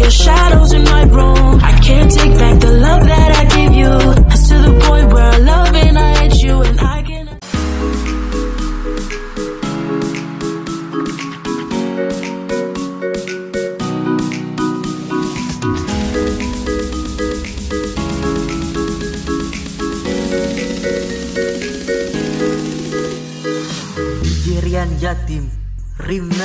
the shadows in my room. I can't take back the love that I gave you. It's to the point where I love and I hate you, and I can't. Jerian Jatim Remix.